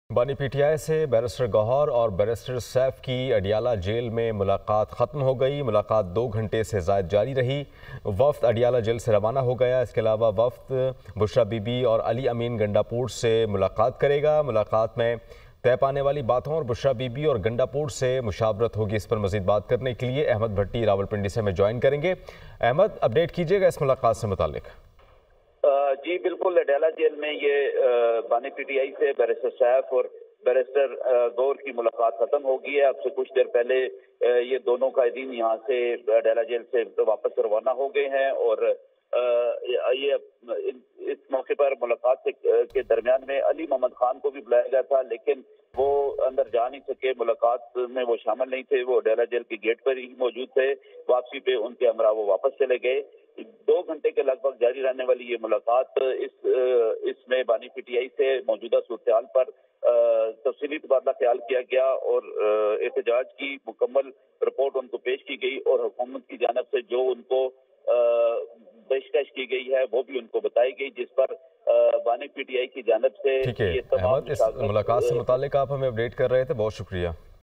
बानी पीटीआई से बैरिस्टर गौहर और बैरिस्टर सैफ की अडियाला जेल में मुलाकात ख़त्म हो गई। मुलाकात 2 घंटे से ज़ायद जारी रही। वफ़द अडियाला जेल से रवाना हो गया। इसके अलावा वफ़द बुशरा बीबी और अली अमीन गंडापुर से मुलाकात करेगा। मुलाकात में तय पाने वाली बातों और बुशरा बीबी और गंडापुर से मुशावरत होगी। इस पर मज़ीद बात करने के लिए अहमद भट्टी रावलपिंडी से हमें ज्वाइन करेंगे। अहमद, अपडेट कीजिएगा इस मुलाकात से मुताल्लिक। जी बिल्कुल, अडियाला जेल में ये बानी पीटीआई से बैरिस्टर सैफ और बैरिस्टर गौर की मुलाकात खत्म हो गई है। अब से कुछ देर पहले ये दोनों कैदीन यहाँ से अडियाला जेल से वापस रवाना हो गए हैं और ये इस मौके पर मुलाकात के दरमियान में अली मोहम्मद खान को भी बुलाया गया था, लेकिन वो अंदर जा नहीं सके। मुलाकात में वो शामिल नहीं थे, वो अडियाला जेल के गेट पर ही मौजूद थे। वापसी पे उनके हमरा वो वापस चले गए। 2 घंटे के लगभग जारी रहने वाली ये मुलाकात इसमें बानी पीटीआई से मौजूदा सूरत-ए-हाल पर तफसीली तबादला ख्याल किया गया और एहतजाज की मुकम्मल रिपोर्ट उनको पेश की गई और हुकूमत की जानिब से जो उनको पेशकश की गई है वो भी उनको बताई गई, जिस पर बानी पीटीआई की जानिब से ठीक है अहमद, इस मुलाकात से मुताल्लिक आप हमें अपडेट कर रहे थे, बहुत शुक्रिया।